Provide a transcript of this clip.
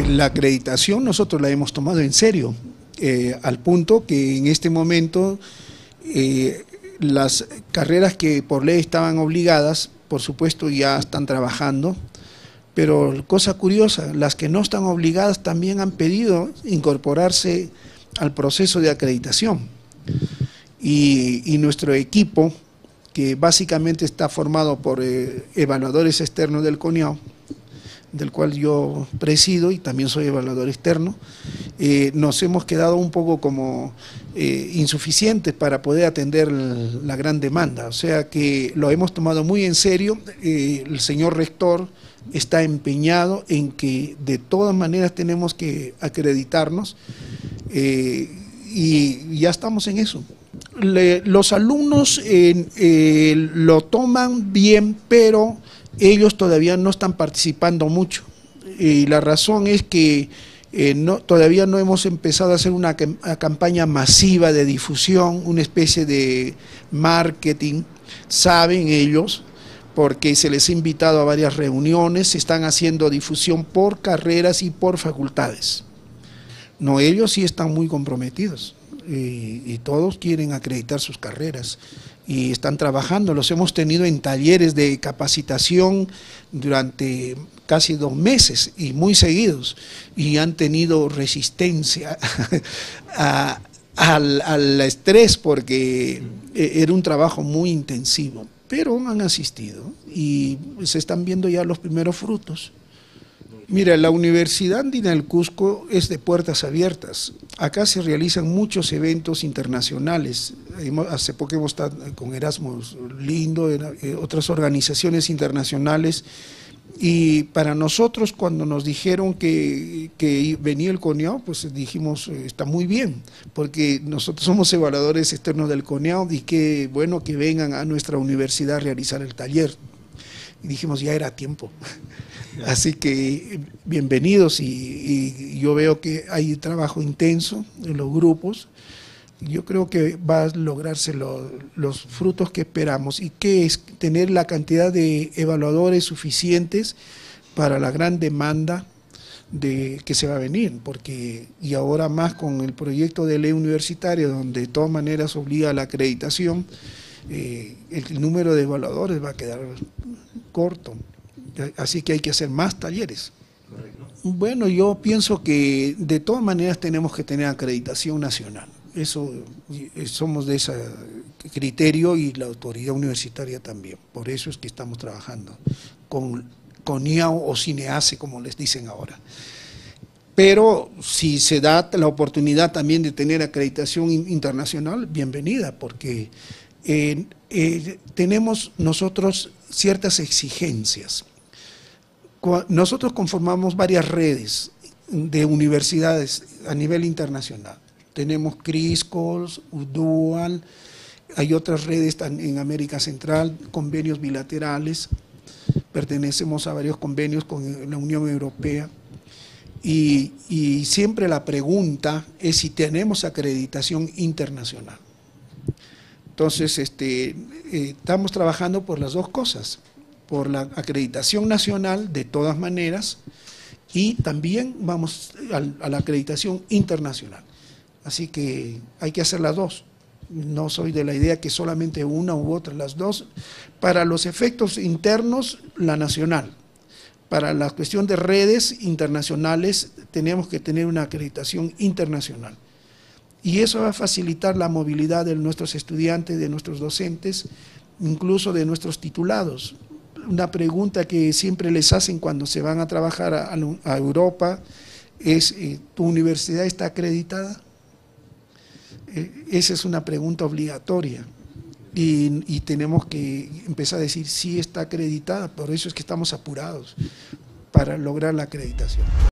La acreditación nosotros la hemos tomado en serio, al punto que en este momento las carreras que por ley estaban obligadas, por supuesto ya están trabajando, pero cosa curiosa, las que no están obligadas también han pedido incorporarse al proceso de acreditación. Y nuestro equipo, que básicamente está formado por evaluadores externos del CONIAO, del cual yo presido y también soy evaluador externo, nos hemos quedado un poco como insuficientes para poder atender la gran demanda. O sea que lo hemos tomado muy en serio. El señor rector está empeñado en que de todas maneras tenemos que acreditarnos y ya estamos en eso. Los alumnos lo toman bien, pero ellos todavía no están participando mucho, y la razón es que todavía no hemos empezado a hacer una campaña masiva de difusión, una especie de marketing. Saben ellos, porque se les ha invitado a varias reuniones, se están haciendo difusión por carreras y por facultades. No, ellos sí están muy comprometidos y todos quieren acreditar sus carreras y están trabajando. Los hemos tenido en talleres de capacitación durante casi 2 meses y muy seguidos, y han tenido resistencia al estrés porque era un trabajo muy intensivo, pero han asistido y se están viendo ya los primeros frutos. Mira, la Universidad Andina del Cusco es de puertas abiertas. Acá se realizan muchos eventos internacionales. Hace poco hemos estado con Erasmus Lindo, otras organizaciones internacionales. Y para nosotros, cuando nos dijeron que venía el CONIAO, pues dijimos, está muy bien, porque nosotros somos evaluadores externos del CONIAO y qué bueno que vengan a nuestra universidad a realizar el taller. Y dijimos, ya era tiempo. Así que bienvenidos, y yo veo que hay trabajo intenso en los grupos. Yo creo que va a lograrse los frutos que esperamos, y que es tener la cantidad de evaluadores suficientes para la gran demanda que se va a venir, porque y ahora más con el proyecto de ley universitaria, donde de todas maneras obliga a la acreditación, el número de evaluadores va a quedar corto. Así que hay que hacer más talleres. Bueno, yo pienso que de todas maneras tenemos que tener acreditación nacional. Eso, somos de ese criterio, y la autoridad universitaria también. Por eso es que estamos trabajando con CONIAO o CINEACE, como les dicen ahora. Pero si se da la oportunidad también de tener acreditación internacional, bienvenida, porque tenemos nosotros ciertas exigencias. Nosotros conformamos varias redes de universidades a nivel internacional. Tenemos CRISCOS, UDUAL, hay otras redes en América Central, convenios bilaterales, pertenecemos a varios convenios con la Unión Europea, y siempre la pregunta es si tenemos acreditación internacional. Entonces, estamos trabajando por las dos cosas, por la acreditación nacional de todas maneras, y también vamos a la acreditación internacional. Así que hay que hacer las dos. No soy de la idea que solamente una u otra, las dos. Para los efectos internos, la nacional. Para la cuestión de redes internacionales, tenemos que tener una acreditación internacional. Y eso va a facilitar la movilidad de nuestros estudiantes, de nuestros docentes, incluso de nuestros titulados. Una pregunta que siempre les hacen cuando se van a trabajar a Europa es, ¿tu universidad está acreditada? Esa es una pregunta obligatoria, y tenemos que empezar a decir sí, está acreditada. Por eso es que estamos apurados para lograr la acreditación.